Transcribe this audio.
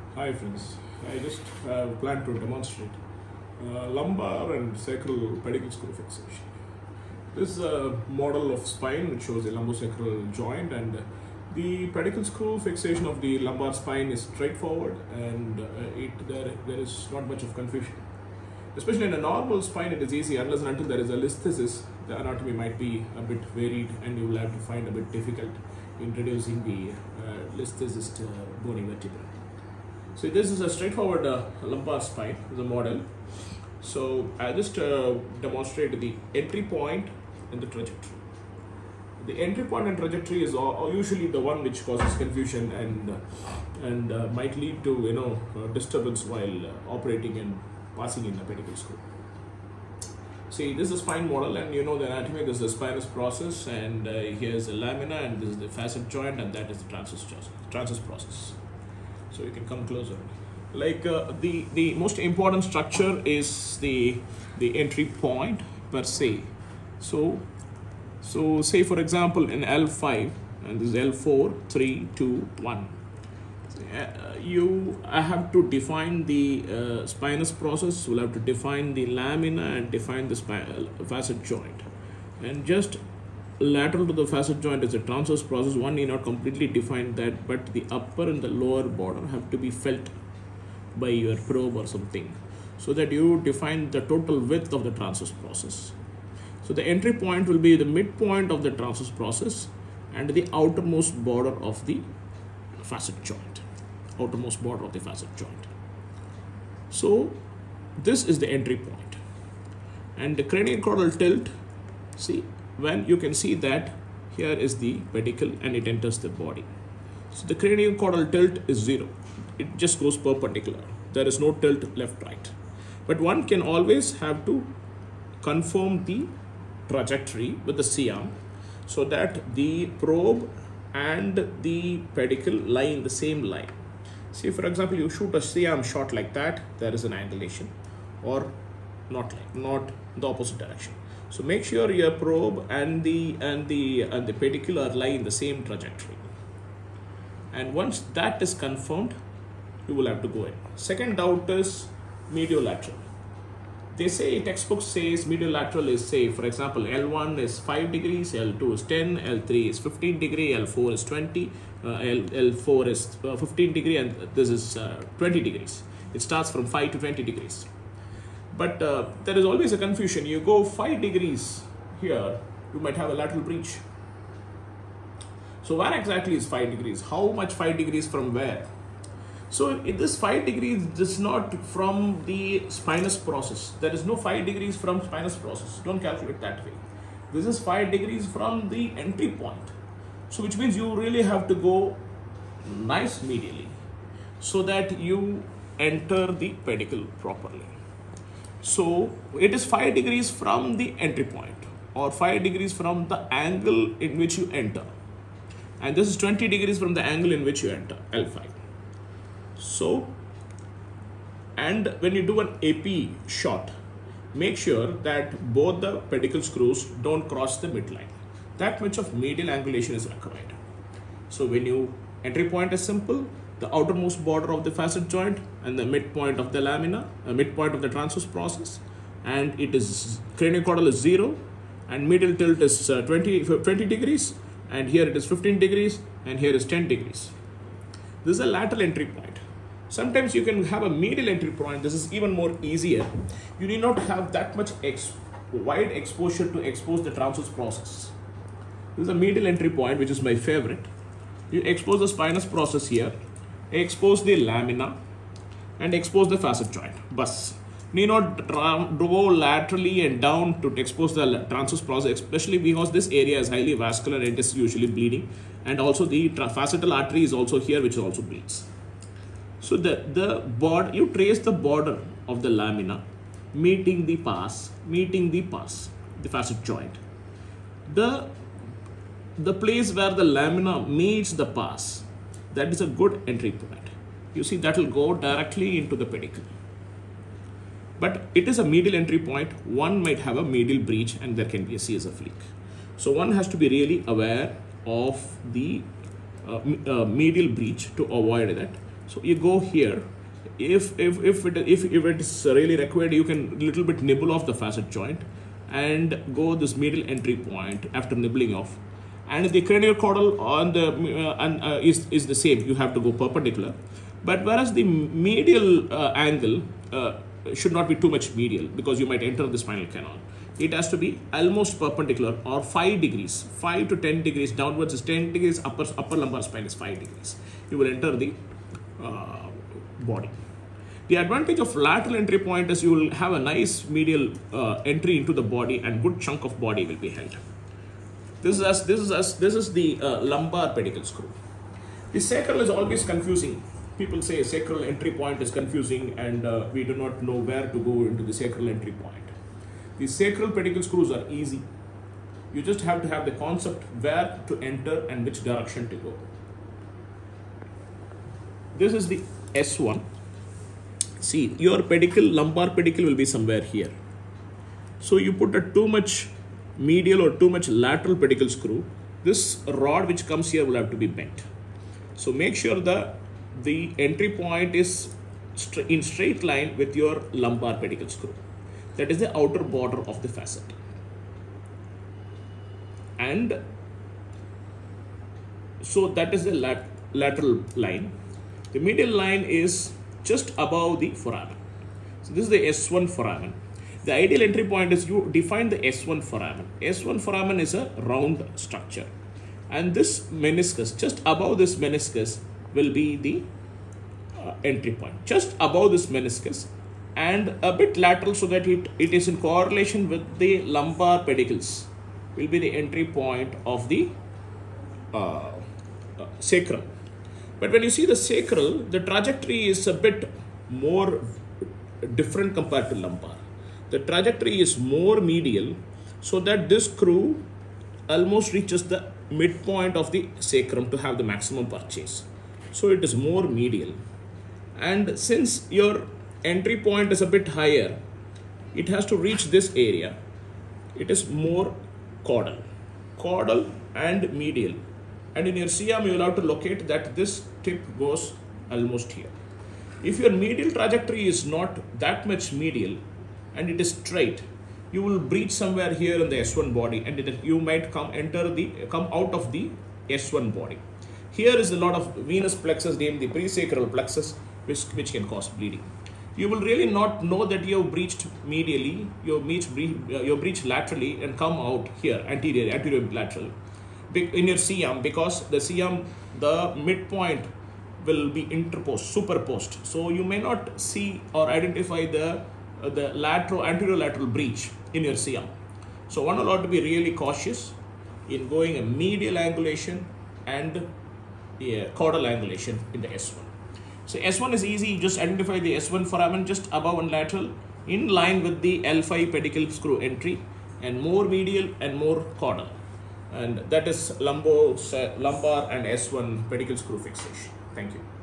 Hi friends, I just plan to demonstrate lumbar and sacral pedicle screw fixation. This is a model of spine which shows a lumbosacral joint, and the pedicle screw fixation of the lumbar spine is straightforward, and there is not much of confusion. Especially in a normal spine it is easy unless and until there is a listhesis. The anatomy might be a bit varied and you will have to find a bit difficult introducing the listhesis bony vertebra. So this is a straightforward lumbar spine, the model. So I just demonstrate the entry point and the trajectory. The entry point and trajectory is usually the one which causes confusion and might lead to disturbance while operating and passing in the pedicle screw. See, this is a spine model, and you know the anatomy. This is the spinous process, and here is the lamina, and this is the facet joint, and that is the transverse process. So you can come closer. Like the most important structure is the entry point per se. So say for example in L5, and this is L4, 3, 2, 1. I have to define the spinous process. We'll have to define the lamina and define the facet joint, and just lateral to the facet joint is a transverse process. One need not completely define that, but the upper and the lower border have to be felt by your probe or something, so that you define the total width of the transverse process. So the entry point will be the midpoint of the transverse process and the outermost border of the facet joint. Outermost border of the facet joint. So this is the entry point. And the craniocaudal tilt, see, when you can see that here is the pedicle and it enters the body. So the craniocaudal tilt is 0. It just goes perpendicular. There is no tilt left, right. But one can always have to confirm the trajectory with the C-arm so that the probe and the pedicle lie in the same line. See, for example, you shoot a C-arm shot like that, there is an angulation, or not the opposite direction. So make sure your probe and the pedicle are lie in the same trajectory. And once that is confirmed, you will have to go in. Second doubt is mediolateral. They say, textbook says mediolateral is, say, for example, L1 is 5 degrees, L2 is 10, L3 is 15 degree, L4 is 20, L4 is 15 degree, and this is 20 degrees. It starts from 5 to 20 degrees. But there is always a confusion. You go 5 degrees here, you might have a lateral breach. So where exactly is 5 degrees? How much 5 degrees from where? So this 5 degrees is not from the spinous process. There is no 5 degrees from spinous process. Don't calculate that way. This is 5 degrees from the entry point. So which means you really have to go nice medially so that you enter the pedicle properly. So it is 5 degrees from the entry point, or 5 degrees from the angle in which you enter. And this is 20 degrees from the angle in which you enter, L5. So, and when you do an AP shot, make sure that both the pedicle screws don't cross the midline. That much of medial angulation is required. So when you entry point is simple, the outermost border of the facet joint and the midpoint of the lamina, midpoint of the transverse process, and it is craniocaudal is 0, and medial tilt is 20 degrees, and here it is 15 degrees, and here is 10 degrees. This is a lateral entry point. Sometimes you can have a medial entry point. This is even more easier. You need not have that much wide exposure to expose the transverse process. This is a medial entry point, which is my favorite. You expose the spinous process here, expose the lamina, and expose the facet joint. Bus. Need not go laterally and down to expose the transverse process, especially because this area is highly vascular and it is usually bleeding. And also the facetal artery is also here, which also bleeds. So the border, you trace the border of the lamina, meeting the facet joint. The place where the lamina meets the pars, that is a good entry point. You see, that will go directly into the pedicle. But it is a medial entry point. One might have a medial breach and there can be a CSF leak. So one has to be really aware of the medial breach to avoid that. So you go here. If it is really required, you can little bit nibble off the facet joint and go this medial entry point after nibbling off. And the cranial caudal on the is the same. You have to go perpendicular, but whereas the medial angle should not be too much medial, because you might enter the spinal canal. It has to be almost perpendicular, or 5 degrees, 5 to 10 degrees downwards is 10 degrees, upper lumbar spine is 5 degrees. You will enter the body. The advantage of lateral entry point is you will have a nice medial entry into the body, and good chunk of body will be held. This is the lumbar pedicle screw. The sacral is always confusing. People say sacral entry point is confusing, and we do not know where to go into the sacral entry point. The sacral pedicle screws are easy. You just have to have the concept where to enter and which direction to go. This is the S1. See, your pedicle, lumbar pedicle will be somewhere here. So you put a too much medial or too much lateral pedicle screw, this rod which comes here will have to be bent. So make sure that the entry point is in straight line with your lumbar pedicle screw. That is the outer border of the facet. And so that is the lateral line. The medial line is just above the foramen. So this is the S1 foramen. The ideal entry point is you define the S1 foramen. S1 foramen is a round structure. And this meniscus, just above this meniscus, will be the entry point. Just above this meniscus and a bit lateral, so that it is in correlation with the lumbar pedicles, will be the entry point of the sacrum. But when you see the sacral, the trajectory is a bit more different compared to lumbar. The trajectory is more medial, so that this screw almost reaches the midpoint of the sacrum to have the maximum purchase. So it is more medial. And since your entry point is a bit higher, it has to reach this area. It is more caudal and medial. And in your C-arm, you will have to locate that this tip goes almost here. If your medial trajectory is not that much medial and it is straight, you will breach somewhere here in the S1 body, and you might come out of the S1 body. Here is a lot of venous plexus named the presacral plexus, which can cause bleeding. You will really not know that you have breached medially, you breached laterally and come out here, anterior lateral, in your C-arm, because the C-arm, the midpoint will be superposed. So you may not see or identify the anterior lateral breach in your C-arm. So one will have to be really cautious in going a medial angulation and caudal angulation in the S1. So S1 is easy. You just identify the S1 foramen just above and lateral, in line with the L5 pedicle screw entry, and more medial and more caudal. And that is lumbar and S1 pedicle screw fixation. Thank you.